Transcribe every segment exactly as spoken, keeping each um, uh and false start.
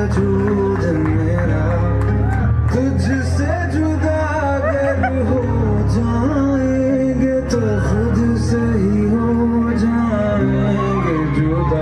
वजूद मेरा तुझसे जुदा अगर हो जाएंगे तो खुद से ही हो जाएंगे जुदा।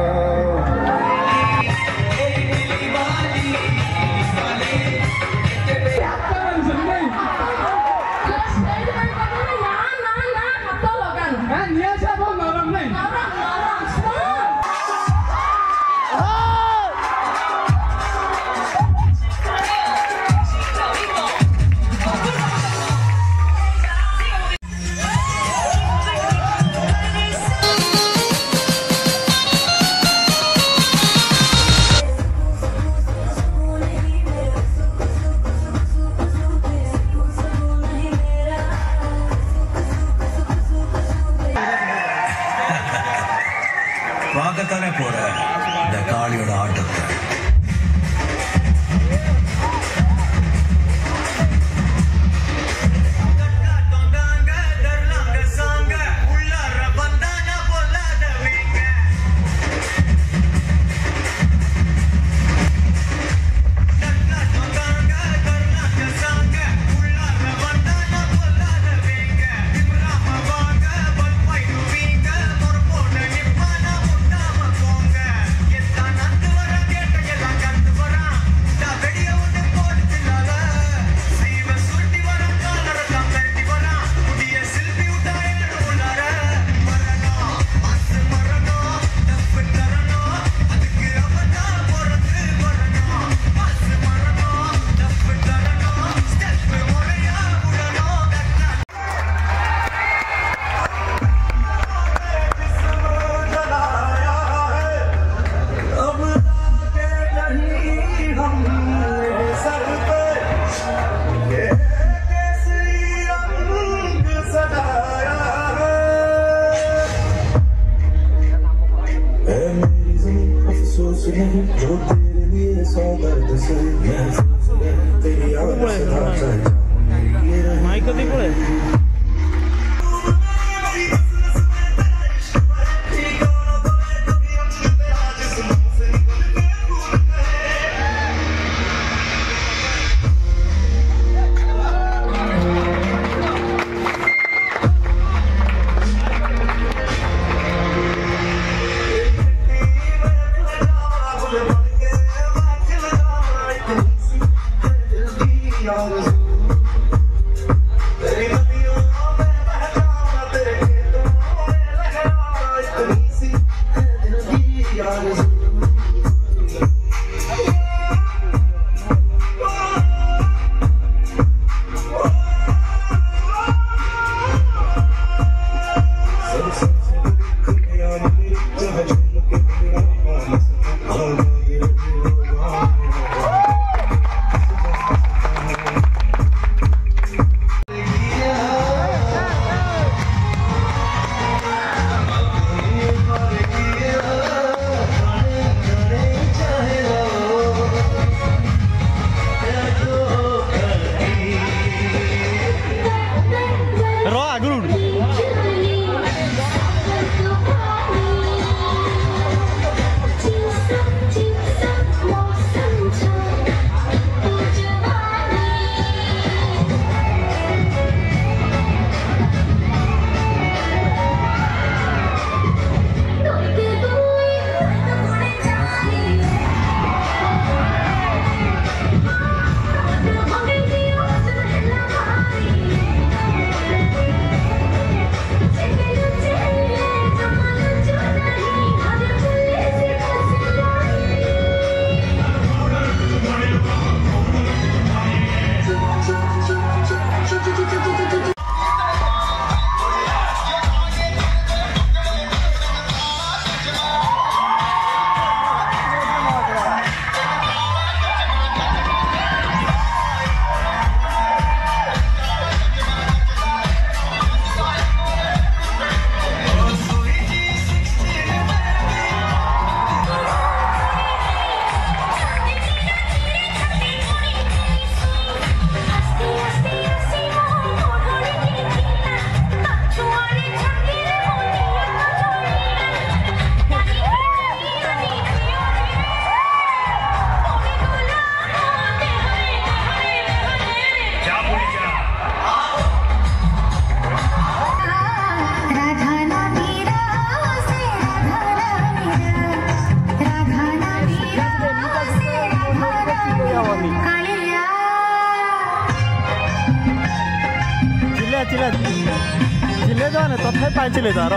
பார்க்கத்தானே போற இந்த காளியோட ஆட்டத்தை. जो तेरे लिए सौ दर्द से तेरी आवाज़ से माइक कभी पड़े I was पाइले जिले जाने तथापि पाइले तार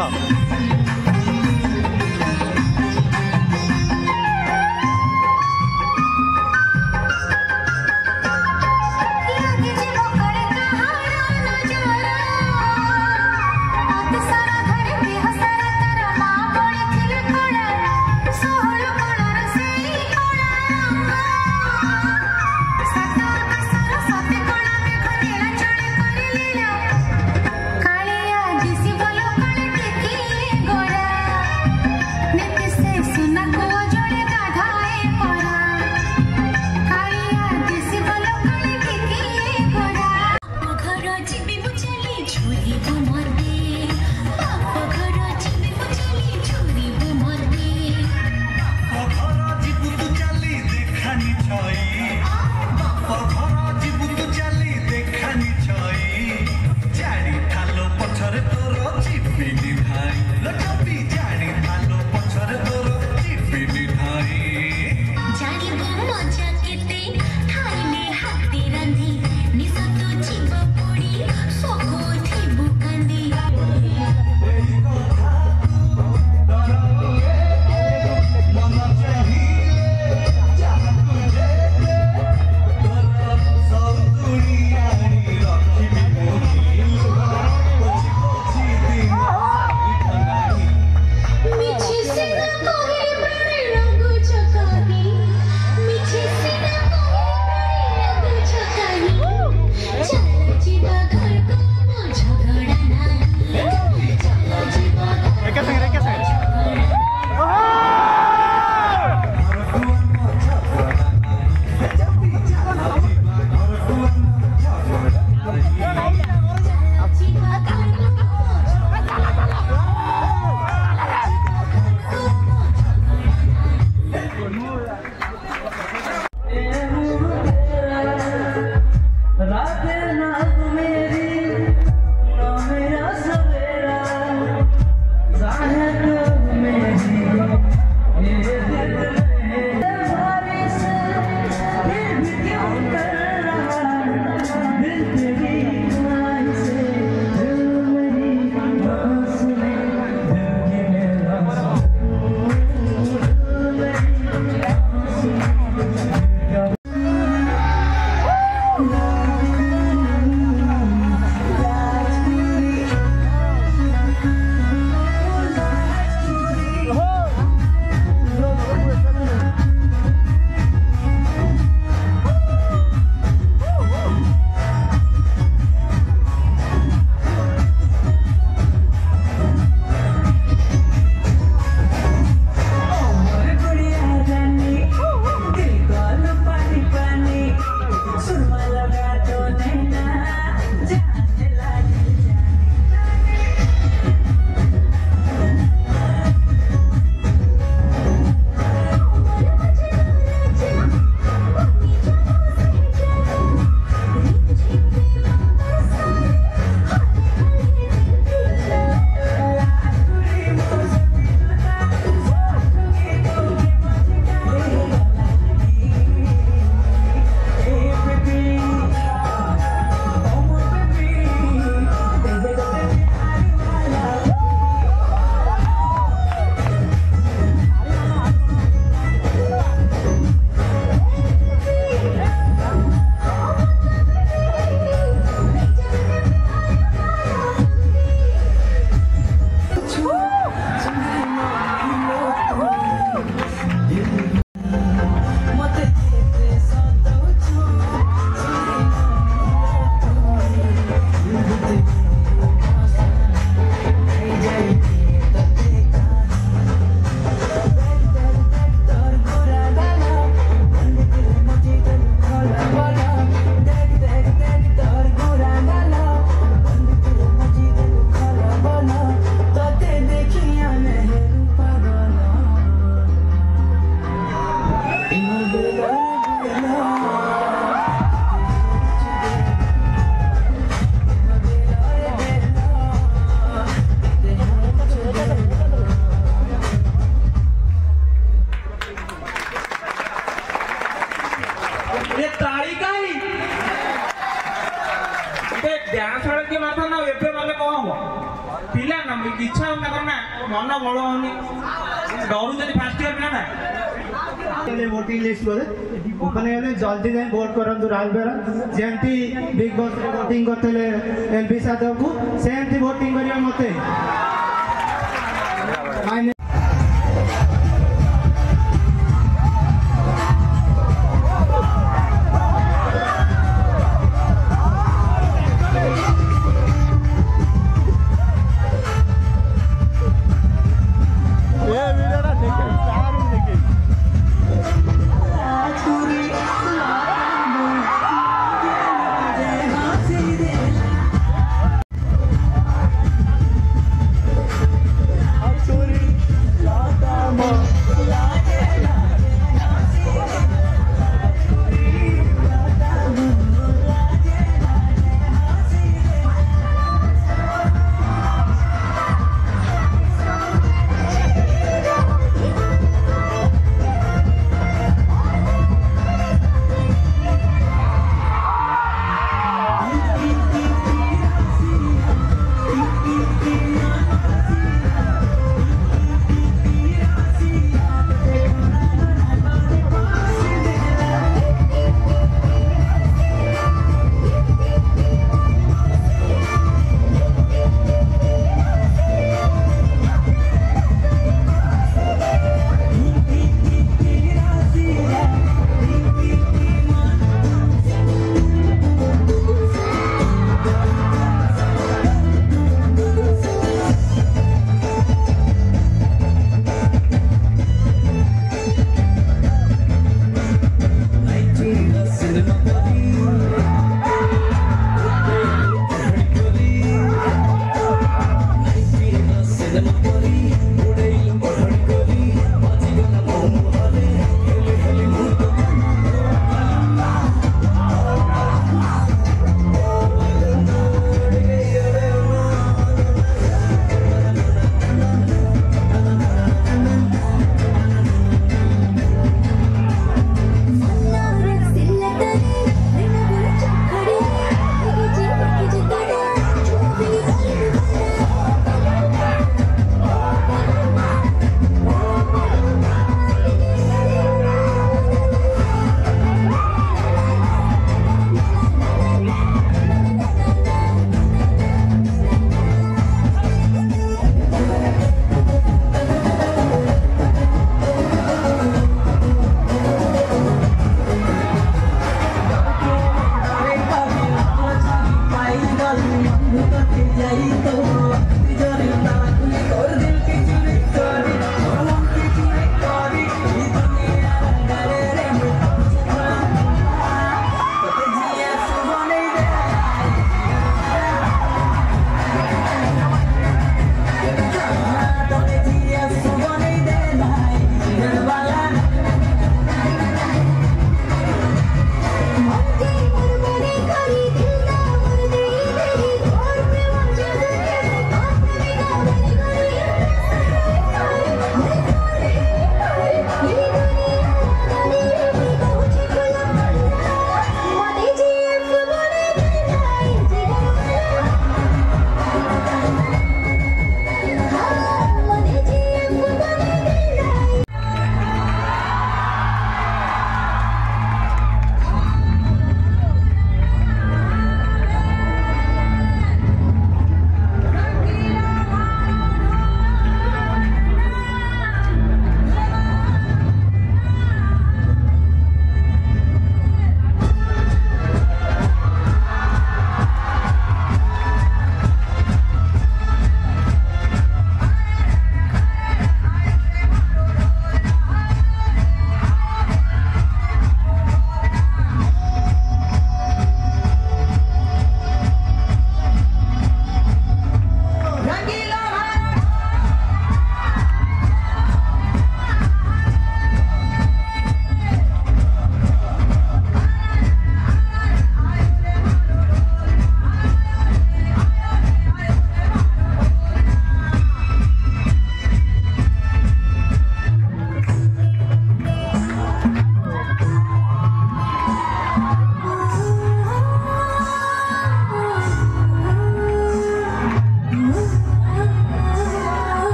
ये ताड़ी का ही ड्यान्स के माथा ना हम पिला ना इच्छा होता करना मन बल होनी डरू जब फास्ट इयर पिला ना वोटिंग लिस्ट बोले ओपन गले जल्दी जाए वोट करंतु राहुल बेरा जेंती बिग बॉस वोटिंग करते एलपी यादव को सेमती वोटिंग करिया मते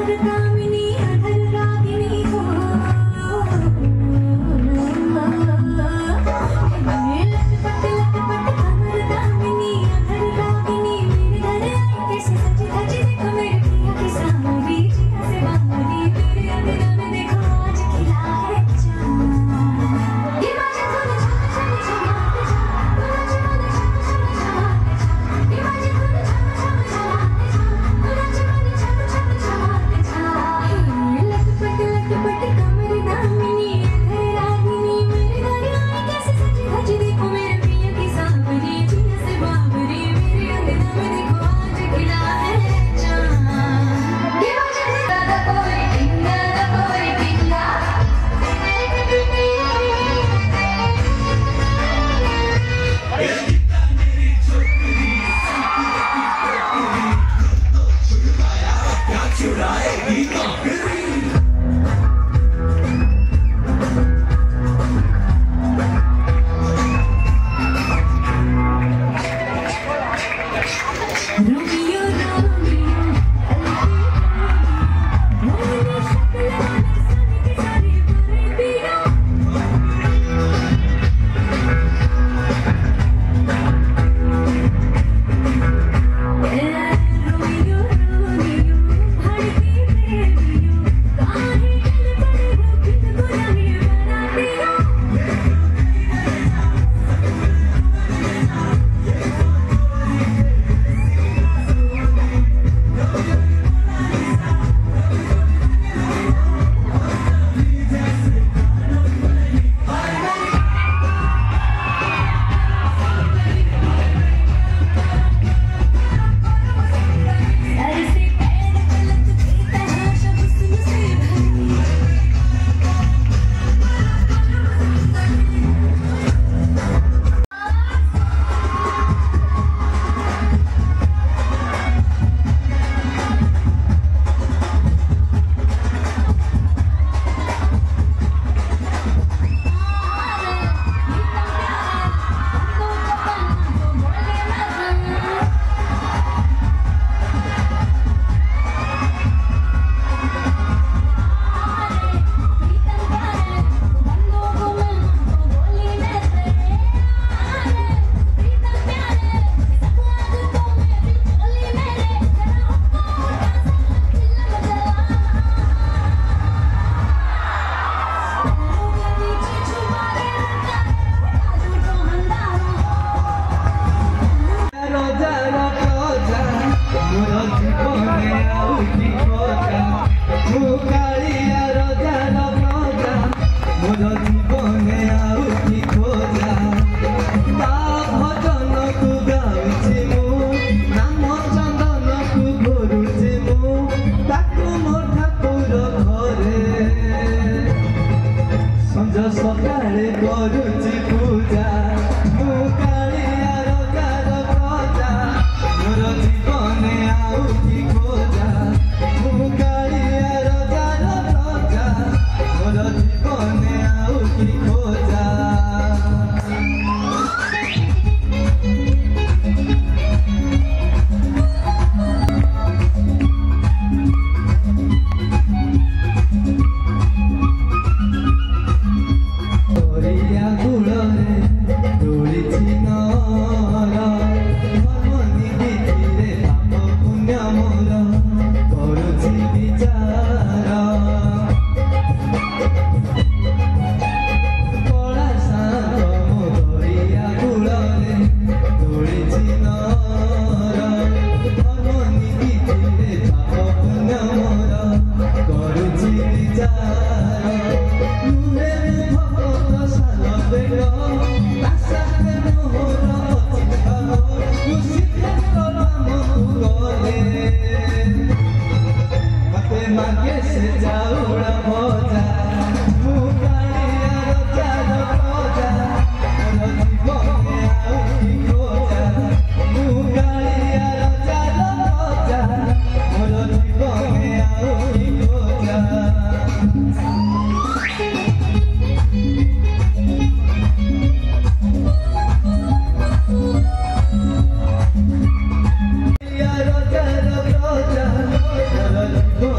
Yeah.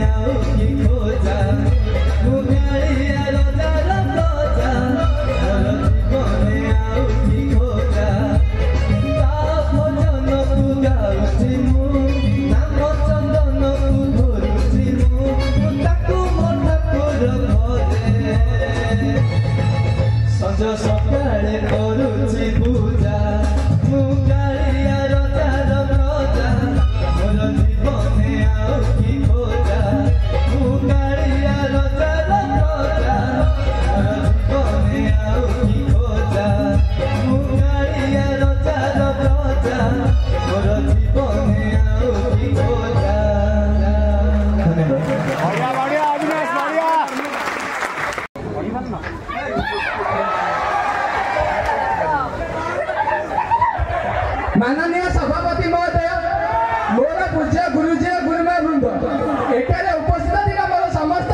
माननीय सभापति महोदय मोर पूज्य गुरुजी गुरुमा वृंद एठारे उपस्थित थिबा मोर समस्त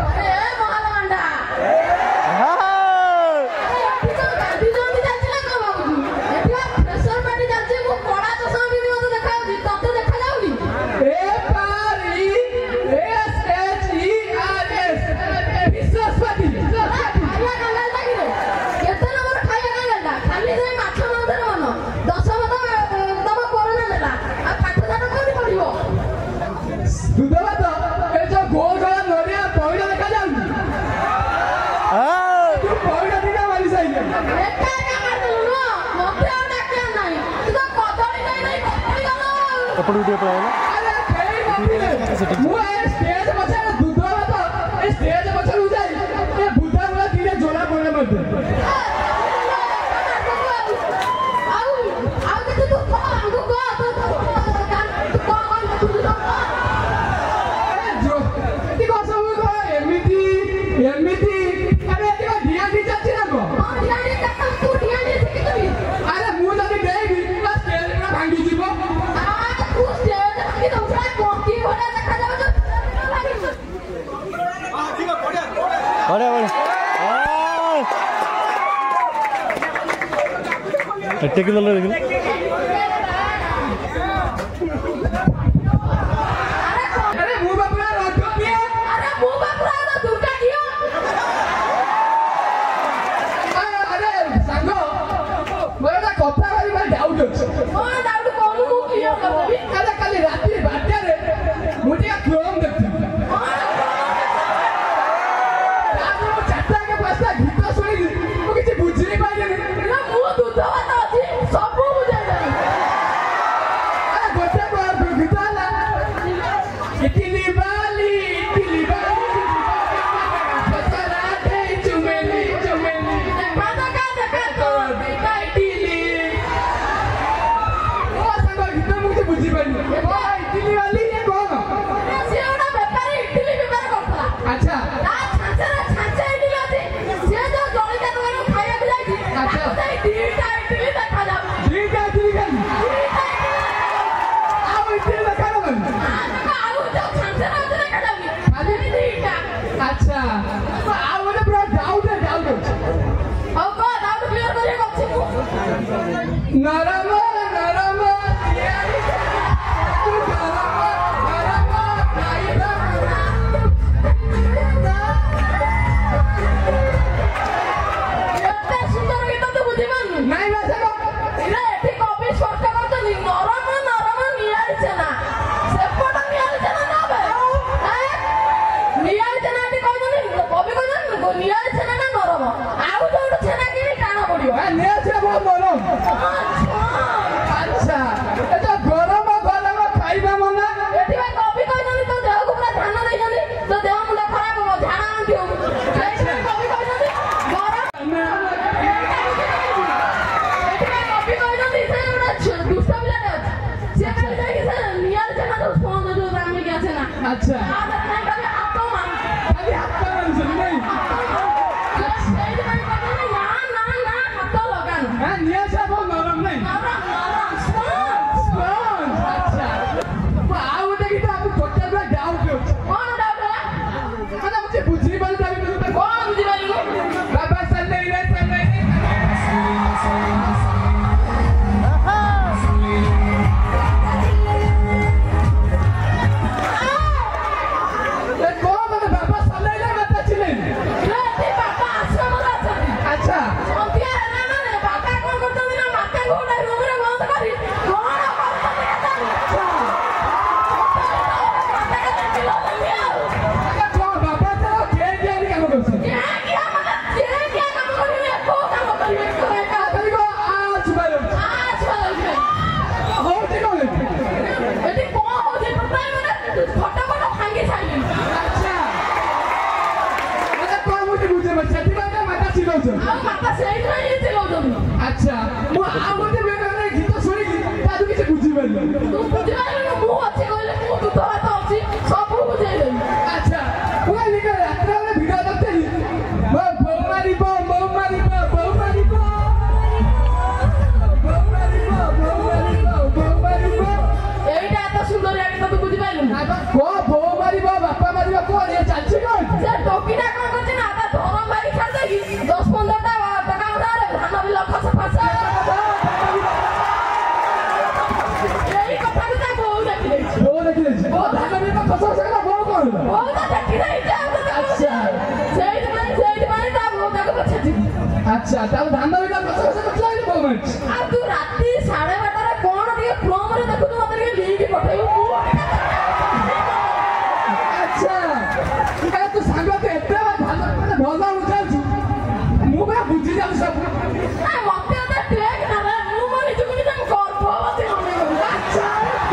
कपड़ वीडियो पे आएगा मु ए स्टेज पछे दूध वाला तो ए स्टेज पछे उ जाई ए बुधा वाला धीरे जोला बोले मत आउ आउ के तू को हमको को तो को को तू तो जो ती को सब को एमिति एमिति अरे ती को धिया दी चची ना को हां धिया दी तक तू धिया दी कि तू अरे मु जदी देबी बस स्टेज में भांगी जीवो बड़े बड़े टेक दल देख अरे मु बापरा रखो पिए अरे मु बापरा तो दुर्गा कियो अरे संगो मोरा कथा भाई भाई डाउट अछि मोर डाउट कोन मु कियो करबी अरे काली राती बारटा रे मुटिया क्रोम देखथि गीत शुणी मुझे बुझी नहीं पाइले ना मु दूध वाला अछि सब ଚିଲଉଛ ଆଉ ବାପା ସେଇଥିପାଇଁ ହିଁ ଚିଲଉଛନ୍ତି। ଆଚ୍ଛା ମୁଁ ଆଉ ଗୋଟେ ବେଳରେ ଗୀତ ଶୁଣିଲି ତାଠୁ କିଛି ବୁଝିପାରିଲି। ତୁ ବୁଝିପାରିଲୁ ମୁଁ ଅଛି କହିଲେ ମୁଁ ଦୁଧ ଭାତ ଅଛି ସବୁ ବୁଝେଇଦେବି। ଆଚ୍ଛା ମୁଁ ଏଲିକା ରାତ୍ରରେ ଭିଡ଼ିଓ ଦେଖୁଥିଲି ମୋ ବୋଉ ମାରିବ ବୋଉ ମାରିବ ବୋଉ ମାରିବ ବୋଉ ମାରିବ ବୋଉ ମାରିବ ବୋଉ ମାରିବ ଏଇଟା ଏତ ସୁନ୍ଦର ଏଇଟା ତୁ ବୁଝିପାରିଲୁ ନା କଣ ବୋଉ ମାରିବ ବାପା ମାରିବ କଣ ଇଏ ଚାଲିଛି କଣ? ସେ ଟୋକିଟା କଣ କରୁଛି ନା ତା ଧରମ ଭାଇ ଛାଡ଼ି ଦେଇକି ଦଶ ପନ୍ଦରଟା ଟଙ୍କା ଉଧାରେ ଧାନ ବିଲ ଖସ ଖସ ଏଇ କଥାକୁ ତା ବୋଉ ଦେଖି ଦେଇଛି। ବୋଉ ଦେଖିଦେଇଛି ବୋଉ ଧାନ ବି ଖସ ଖସ କଲା ବୋଉ କଣ ହେଲା? ବୋଉ ତ ଦେଖି ଦେଇଛି ଆଉ ତତେ କହୁଛି। ସେଇଥିପାଇଁ ସେଇଥିପାଇଁ ତା ବୋଉ ତାକୁ ପଛେଛି। ଆଚ୍ଛା ତାହେଲେ ଧାନ ବିଲ ଖସ ଖସ କରିଥିଲା ବୋଲି ବୋଉ ମାରିଛି। ଆଉ ତୁ ରାତି ସାଢେ ବାରଟାରେ କଣ ଟିକେ ଫୋନରେ ଦେଖୁଛୁ ମତେ ଟିକେ ଲିଙ୍କ୍ ପଠେଇବୁ ମୁଁ ଆଚ୍ଛା କାଳେ ତୁ ସାଙ୍ଗ ତୁ ଏତେ ଭଲ ମାନେ ଭଲ ବୁଝାଉଛୁ ମୁଁ ପୁରା ବୁଝି ଯାଉଛି ସବୁ। ନା ମତେ ଏତେ ଟେକ୍ ନା ରେ ମୁଁ ମୋ ନିଜକୁ ନିଜେ ଗର୍ଭବତୀ ମନେ କରୁଛି। ଆଚ୍ଛା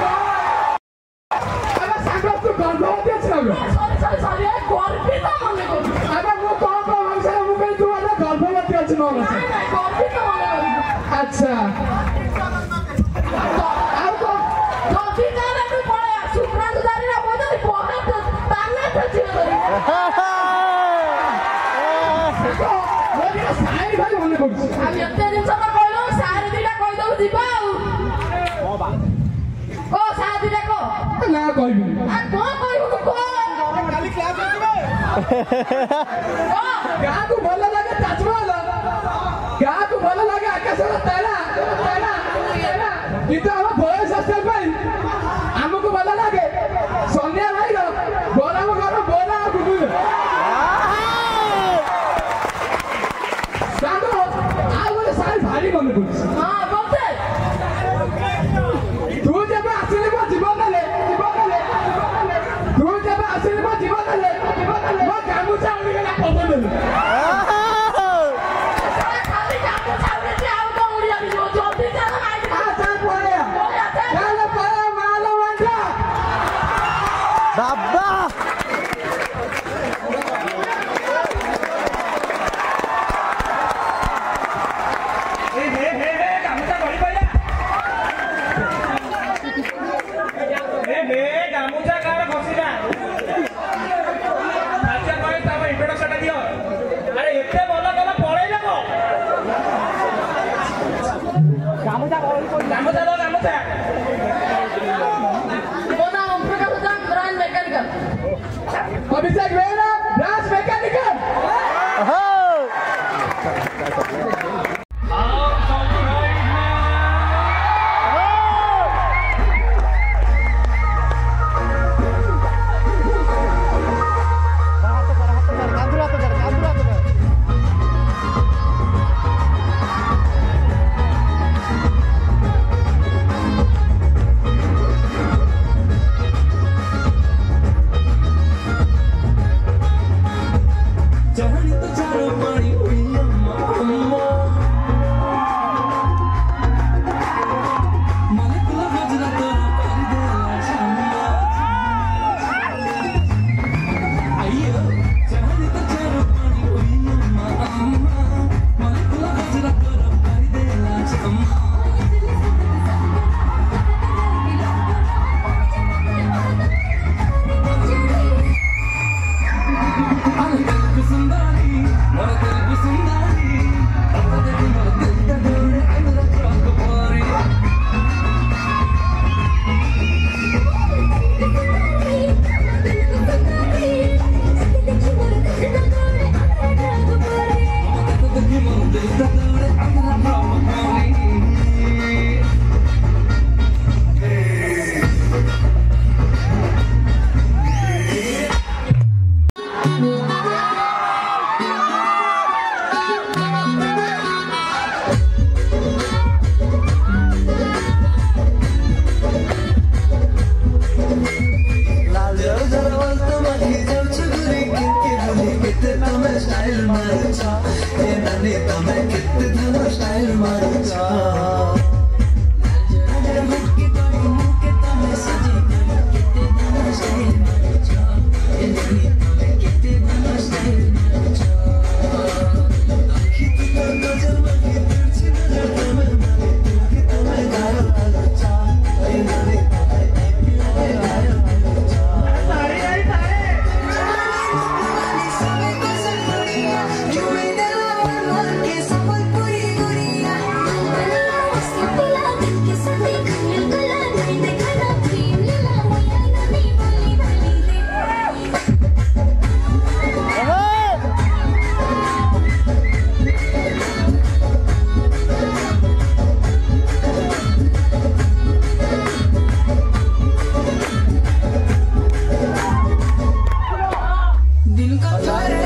ଆବେ ସାଙ୍ଗ ତୁ ଗର୍ଭବତୀ ଅଛୁ ନା? ସରି ସରି ସରି ଏ ଗର୍ବିତ ମନେ କରୁଛି। ଆବେ ମୁଁ କଣ କଣ ଭାବିସାର ମୁଁ କହିଲି ତୁ ଏବେ ଗର୍ଭବତୀ ଅଛୁ ନା? ନାଇଁ ନାଇଁ ଗର୍ବିତ ମନେ କରୁଛି। ଆଚ୍ଛା ଆଉ କଣ ଯଦି ତାହେଲେ ତୁ ପଳେଇ ଆ ସୁପ୍ରାନ୍ତୁ ଦାରିରେ କହୁଛନ୍ତି ପରେ ତାନେ ଫେଚିବ ଧରି ମୋର ଟିକେ ସାଇଡ୍ ଭାଇ ମନେ କରୁଛି। ଆଉ ଏତେ ଜିନିଷ ତ କହିଲୁ ସାରି ଦିଟା କହିଦବୁ ଯିବା ଆଉ ଓ ସାରି ଦିଟା କହ ନା କହିବିନି। ଆଉ କଣ କହିବୁ ତୁ କହ ଗାଁକୁ ଭଲ ଲାଗେ ତାଜମହଲ ଗାଁକୁ ଭଲ ଲାଗେ ଆକାଶର ତାରା ତାରା ତାରା କିନ୍ତୁ ଆମ ବୟସ ହଷ୍ଟେଲ ପାଇଁ ଆମକୁ ଭଲ ଲାଗେ ସନ୍ଧ୍ୟା ଭାଇର ଗରମ ଗରମ ବରା ଆଉ ଗୁଗୁଲ। ସାଙ୍ଗ ଆଉ ଗୋଟେ ସାରି ଭାରି ମନେ ପଡୁଛି। ହଁ ବୋଲତେ ତୁ ଯେବେ ଆସିଲି ମୋ ଜୀବନରେ ଜୀବନରେ ତୁ ଯେବେ ଆସିଲି ମୋ ଜୀବନରେ ମୋ ଗାମୁଛା ଉଡ଼ିଗଲା ପବନରେ। ଖାଲି କାମ ଛାଡୁଛି ଆଉ କଣ ଉଡିଆ ଯିବ ଜଲ୍ଦି ଚାଲ ମାଇକି ବାବା ଗାମୁଛା କାହାର ଖସିଲା ଆଚ୍ଛା କହେ ତାର ଇଣ୍ଟ୍ରୋଡକ୍ସନଟା ଦିଅ। ଆରେ ଏତେ ଭଲ କଲ ପଳେଇଲେ କଣ? ଗାମୁଛା ଗାମୁଛା ଦो ଗାମୁଛା ମୋ ନାଁ ଓମପ୍ରକାଶ ଜାନ୍ branch mechanical. Abhishek Behera branch mechanical. दिन का थारे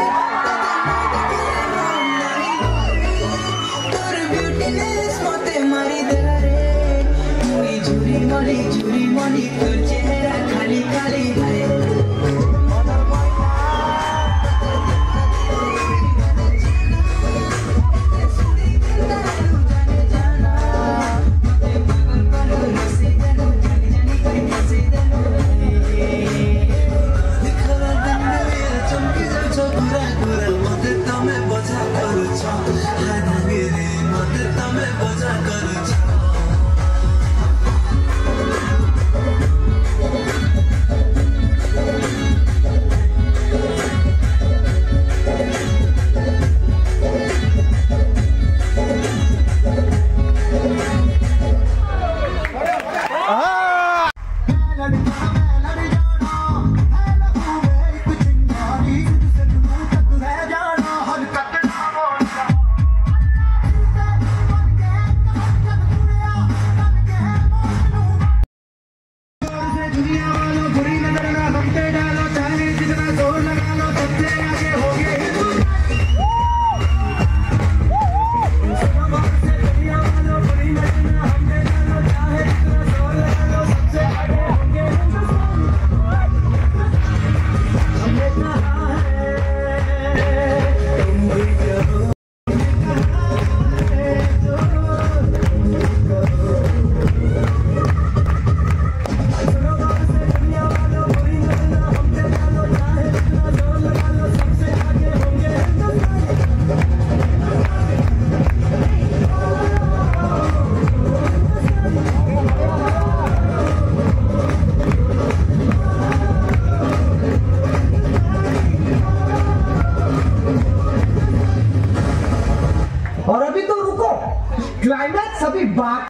तोर ब्यूटीनेस मते मारी दे रे मुई झुरी मली झुरी मली तोर चेहरा खाली खाली है और अभी तो रुको, क्लाइमैक्स अभी बात।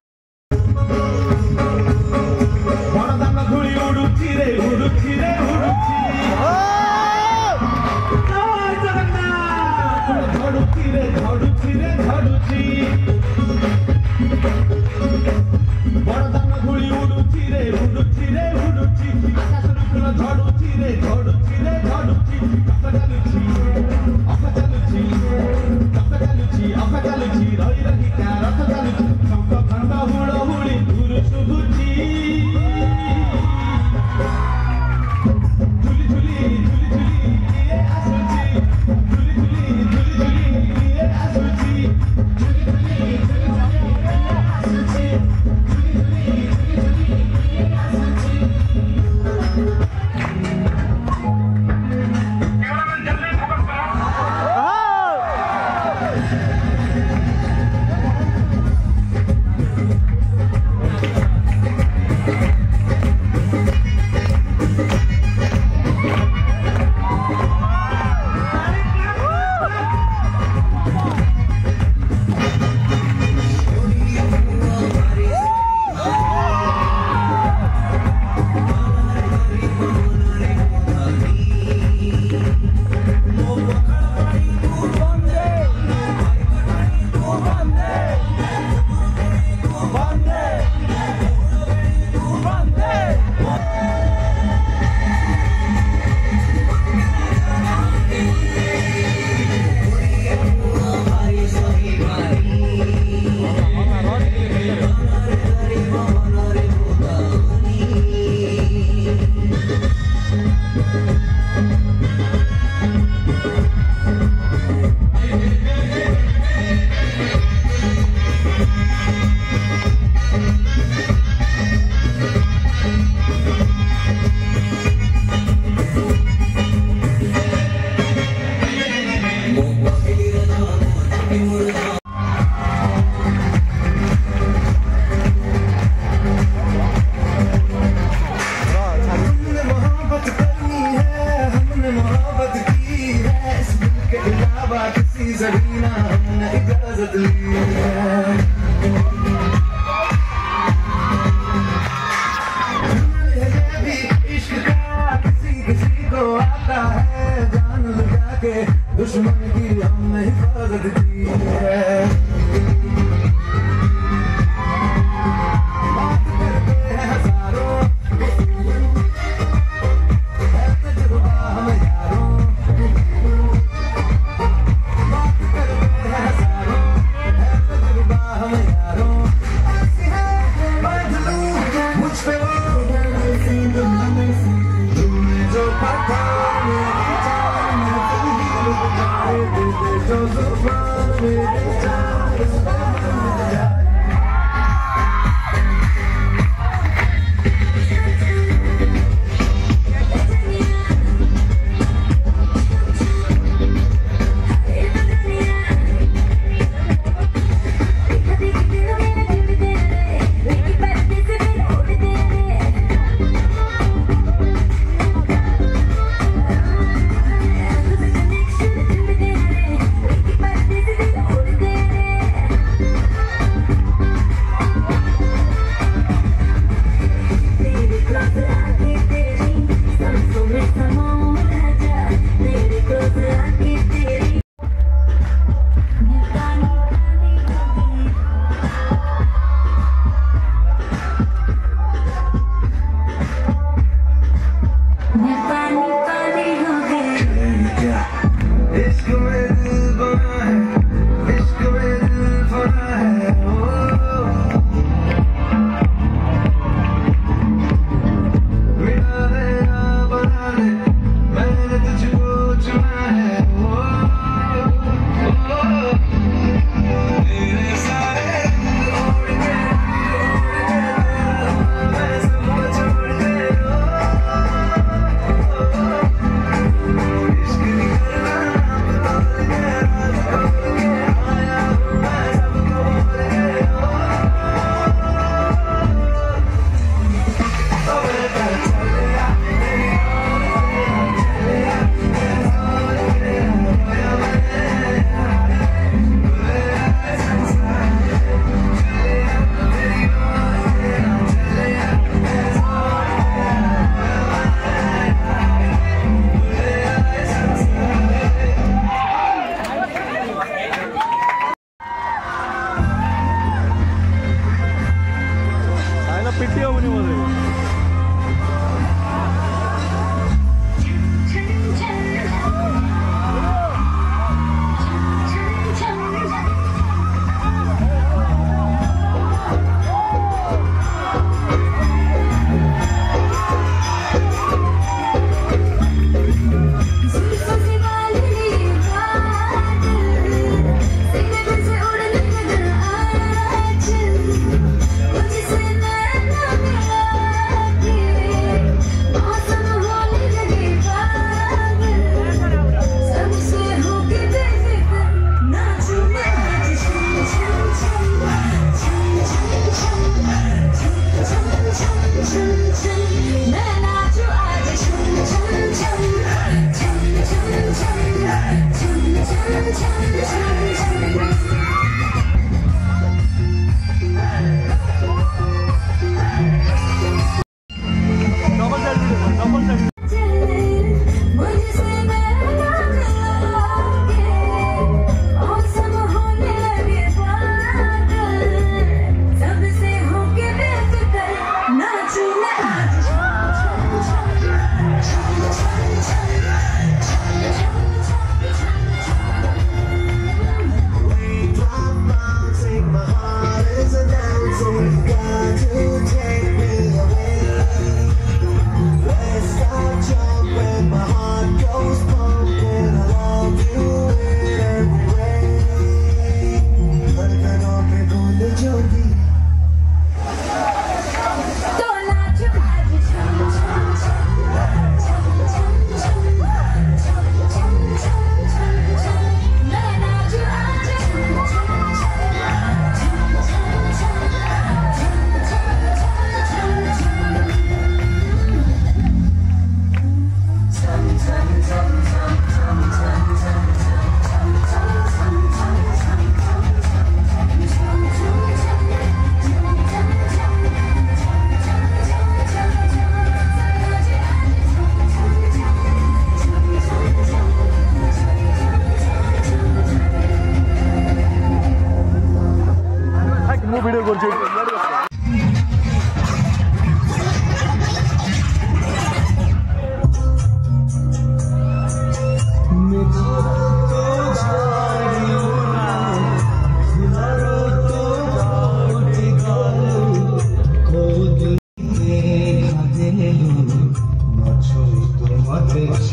दुश्मन की हमने हिफाजत की है। बात करते हैं हजारों, है तजुर्बा हम यारों। Thank you.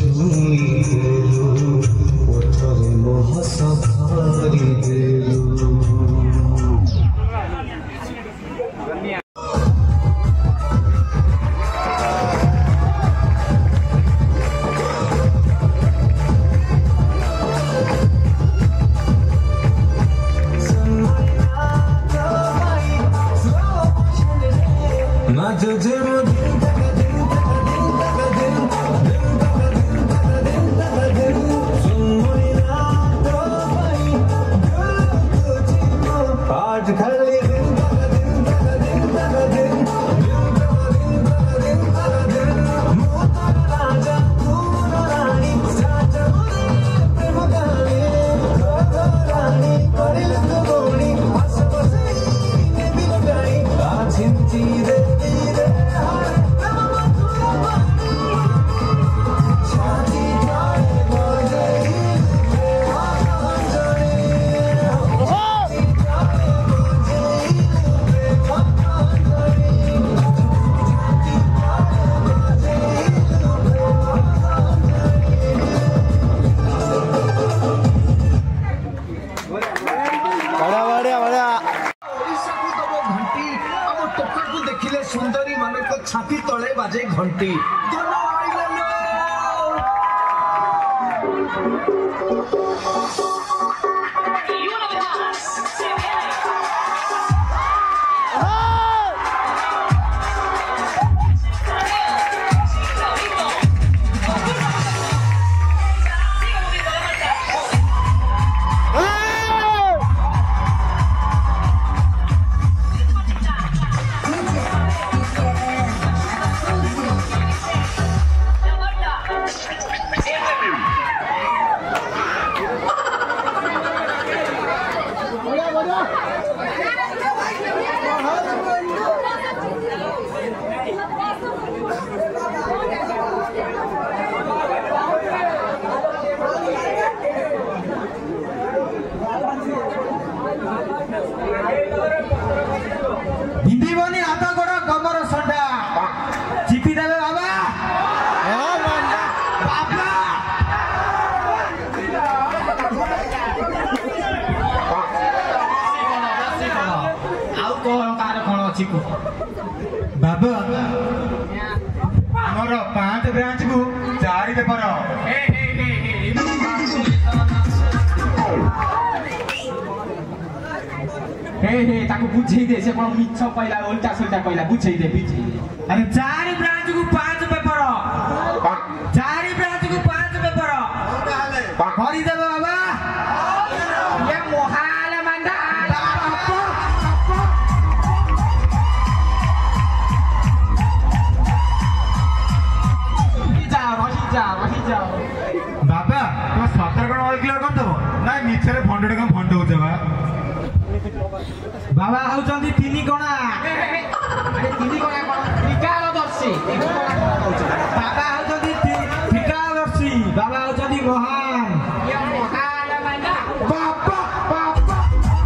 छुई देलु ओठरे मोह सफारी देलु ना जो जो सुंदरी मानक छाती तले बाजे घंटी हिंदीवनी हाथ गोड़ कमर संडा चिपी देवे बाबा बाबा आउ कौन कार कौन अच्छी को बाबा हमर पांच ब्रांच को चारि पेपर हे हे हे हे हे ताको बुझेई दे से कोन मिछ पहिला उल्टा सुल्टा पहिला बुझेई दे बुझेई दे अरे चारि ब्रांच को पांच पेपर चारि ब्रांच को पांच पेपर भरी देबो बाबा ये मोहाल मंडा जाओ रही जाओ रही जाओ बाबा तो सतर कोन ऑल क्लियर कर दबो ना मिछरे फंडे कम फंड हो जाबा बाबा आउचंदी तीनी कोणा अरे तीनी कोणा कोण त्रिकालदर्शी बाबा आउचंदी त्रिकालदर्शी बाबा आउचंदी महान ये महान माना बाबा बाबा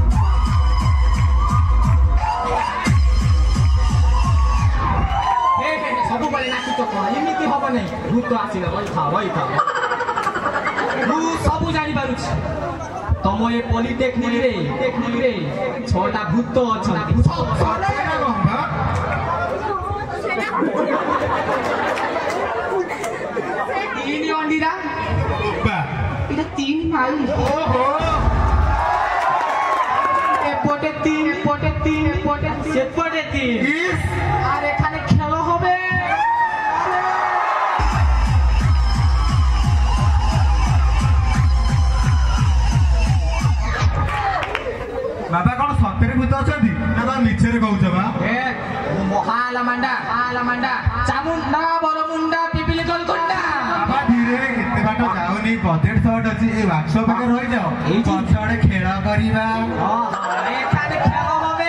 हे हे सब बले नाची तो कोण एमिति हबो नै भूत आसीला ओइ खा ओइ खा मु सब जानि पारुछि तम ये पॉलिटेक्निक रे टेक्निक रे छोटा भूत अछन तीन अंडीरा बा इटा तीन भाई ओहो एपोटे तीन एपोटे तीन एपोटे सेपोटे तीन আর এখানে খেলা হবে बाबा कौन सतरे भूत अच्छा ना तो मिछरे कहूछ बा महाल मंडा महाल मंडा चामुंडा बरमुंडा पिपिली गलकोंडा बाबा धीरे केते बाट जाओ नहीं बजेट शॉट अछि ए वर्कशॉप के रहि जाओ पछड़े खेला करिबा हां एखाने खेला होबे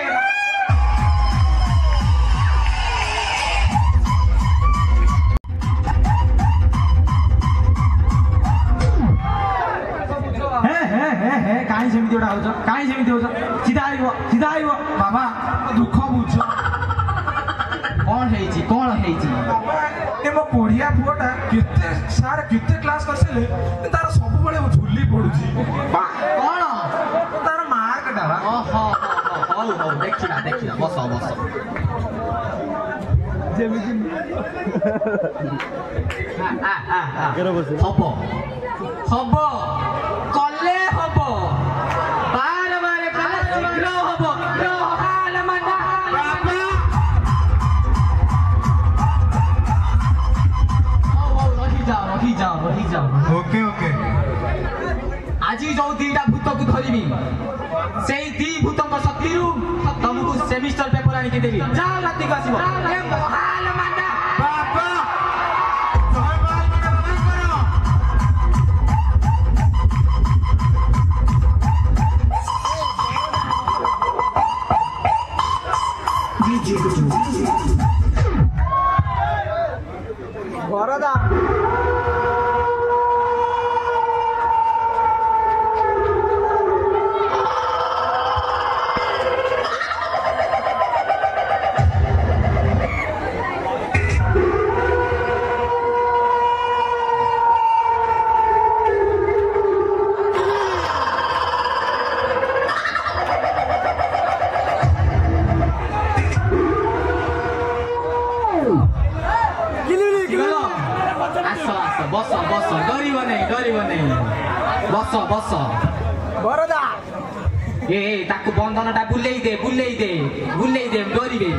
हे हे हे हे काई सेमिति ओडा होछ काई सेमिति होछ सीधा आइबो सीधा आइबो बाबा दुख बुझ कोन ହେଇଛି କଣ ହେଇଛି ଏ ମୋ ପଢିଆ ପୁଅଟା କେତେ ସାର୍ କେତେ କ୍ଲାସ୍ କରିସାରିଲେ ତାର ସବୁବେଳେ ଝୁଲି ପଡୁଛି କଣ ତାର ମାର୍କଟା ବା ଓହୋ ହଉ ହଉ ଦେଖିବା ଦେଖିବା ବସ ବସ ହବ ହବ କଲେ ହବ ବାର ବାର କଲେ ଶୀଘ୍ର ହବ ରହିଯାଅ ରହିଯାଅ ରହିଯାଅ ଓକେ ଓକେ ଆଜି ଯୋଉ ଦିଟା ଭୂତକୁ ଧରିବି ସେଇ ଦି ଭୂତଙ୍କ ଶକ୍ତିରୁ ତମକୁ ସେମିଷ୍ଟର ପେପର ଆଣିକି ଦେବି ଯାଅ ରାତିକୁ ଆସିବ ଏ ମହାଲ ମାଣ୍ଡା ବାବା ବରଦା ବସ ବସ ଡରିବ ନାହିଁ ଡରିବ ନାହିଁ ବସ ବସ ବରଦା ଏ ତାକୁ ବନ୍ଧନଟା ବୁଲେଇ ଦେ ବୁଲେଇ ଦେ ବୁଲେଇ ଦେ ଡରିବେ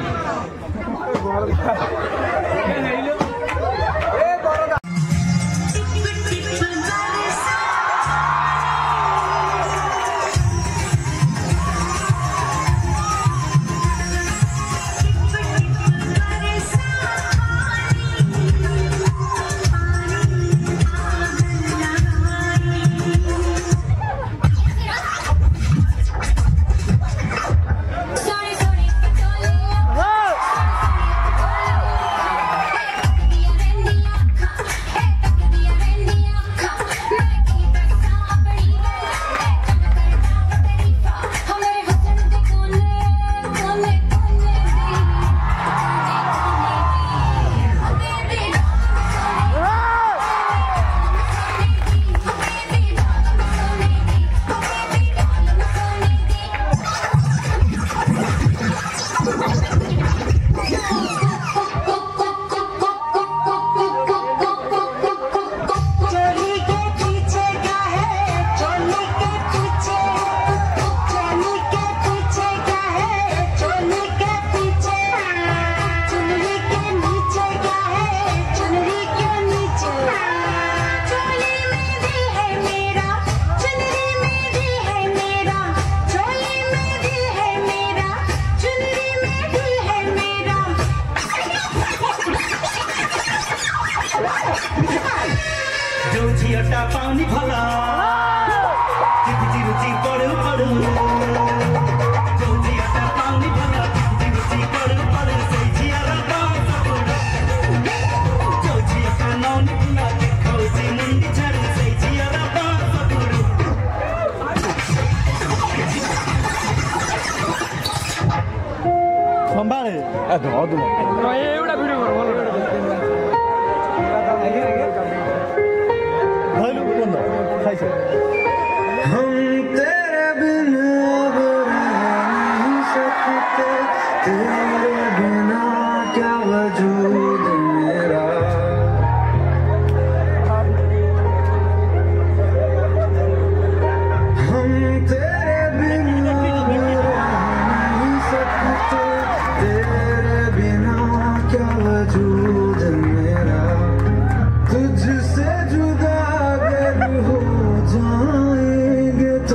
पानी भला चिपची रुचि पड़ू पड़ू जो जियाटा पानी भला चिपची रुचि पड़ू पड़ू से जियारा पास पड़ू जो जियाटा नौनी बुला देखो जी मुंडी छड़ू से जियारा पास पड़ू संभाले ए धो दो एवढा व्हिडिओ कर बोल हम तेरे बिना नहीं सकते तेरे बिना क्या वजूद मेरा हम तेरे बिना नहीं सकते तेरे बिना क्या वजूद मेरा तुझसे जुदा अगर हो जाएंगे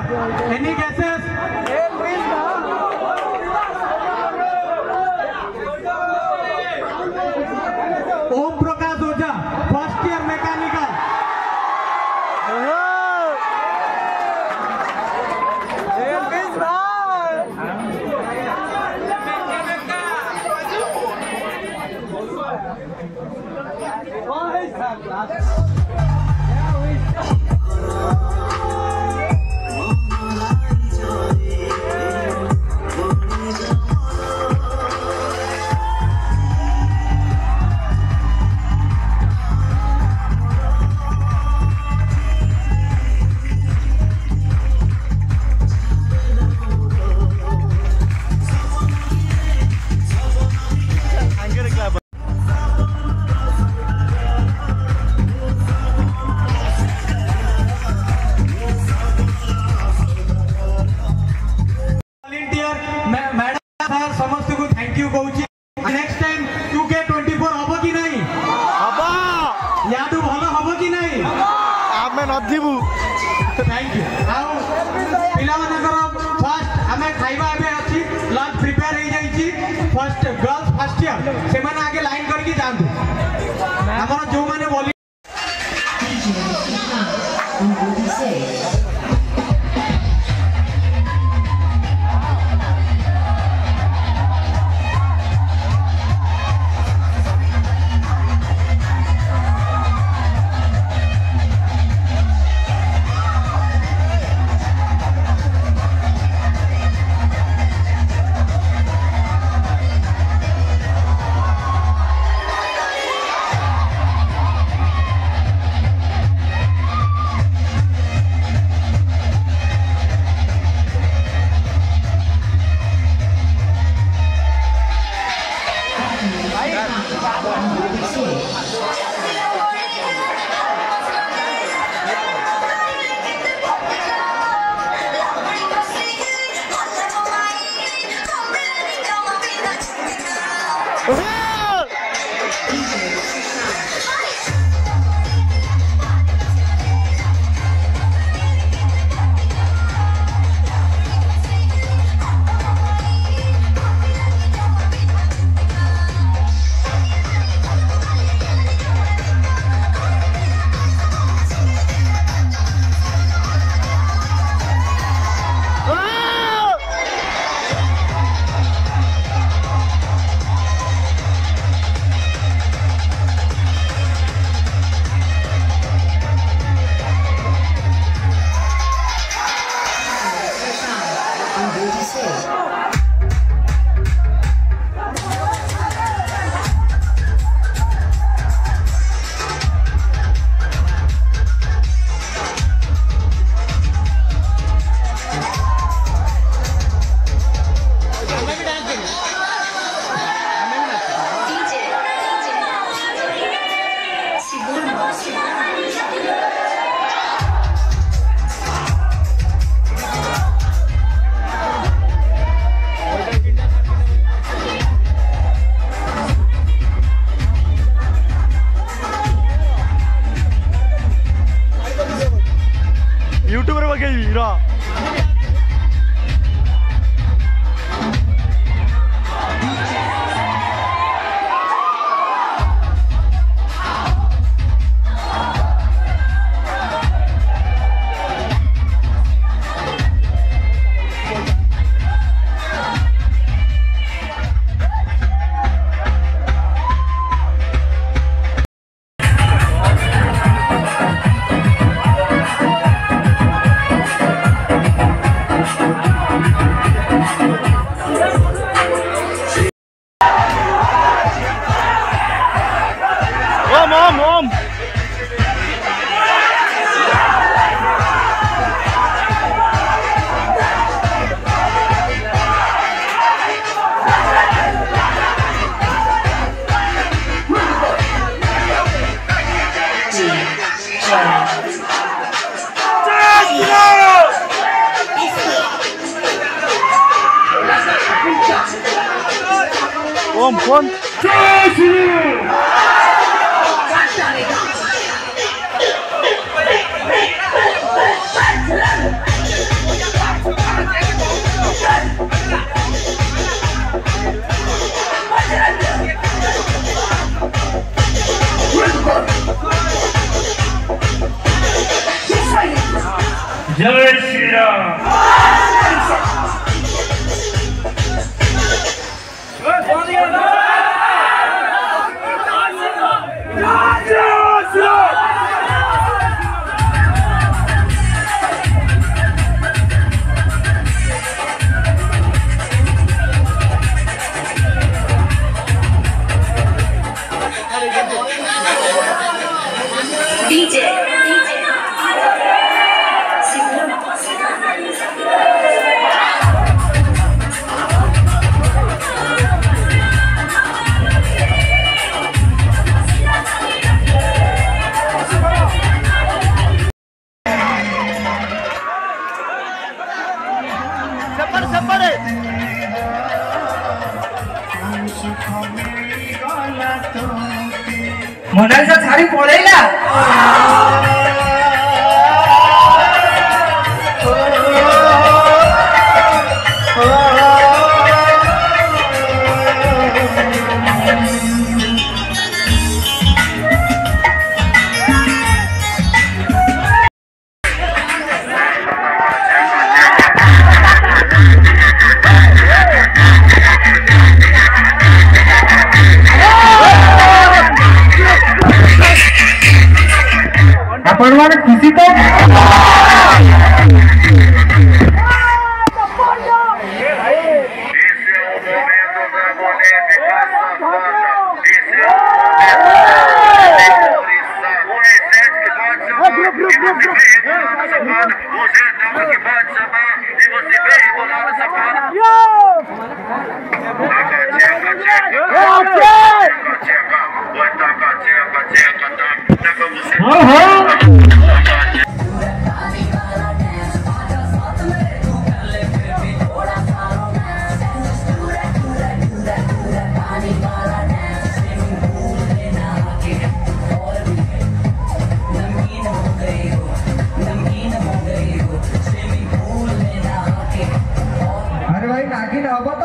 Any guesses? Om Prakash Oja, first year mechanical. Thank you. Now, ପିଲାମାନଙ୍କର first ଆମେ ଖାଇବା ଏବେ ଅଛି lunch prepare ହେଇଯାଇଛି first girls first year ସେମାନେ ଆଗେ ଲାଇନ୍ କରିକି ଯାଆନ୍ତୁ ଆମର ଯୋଉମାନେ ବୋଲି जय श्री राम। डीजे मोनालिसा छाड़ी पड़ेगा अपन माने खुशी तो नागिन हब तो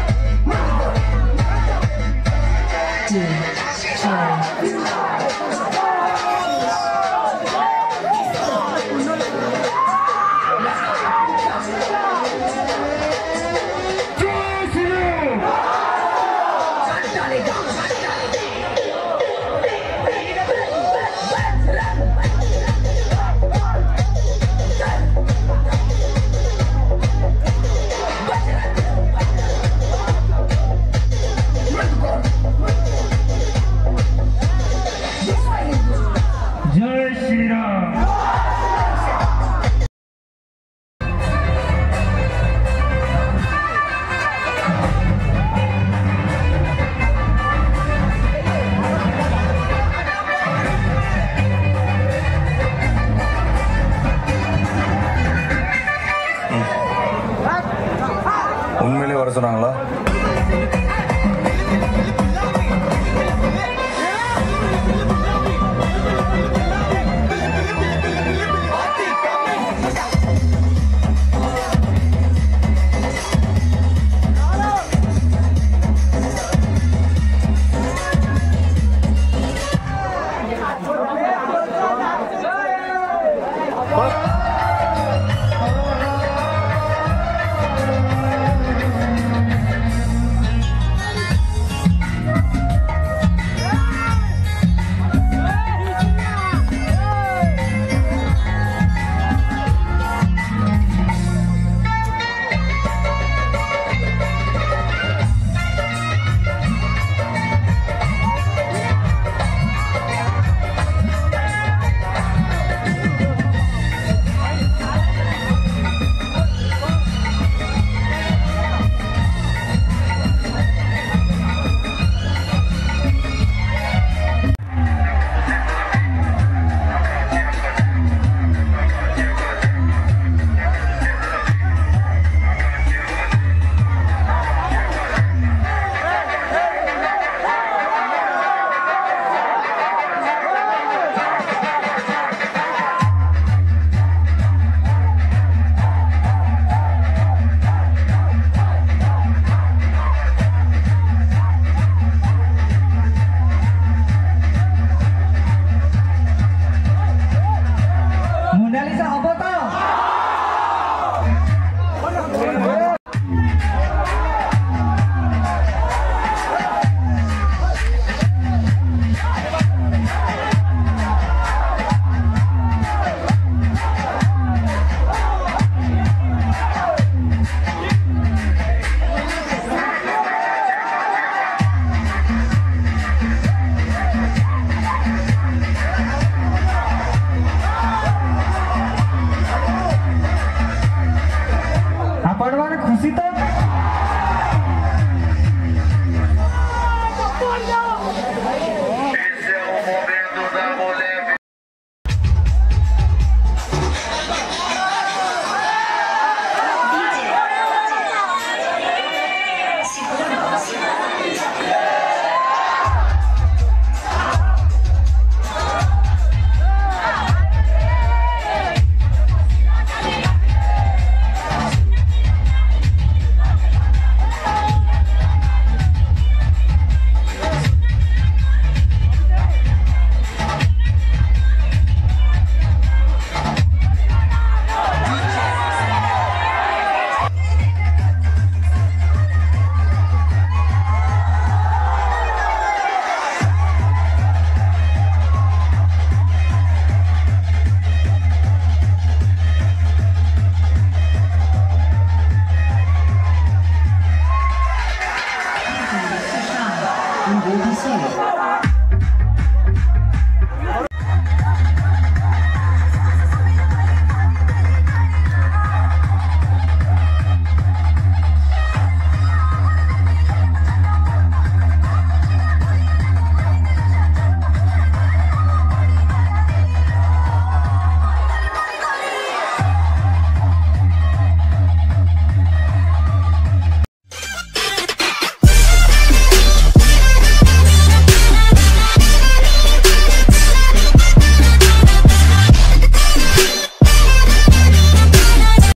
two, three.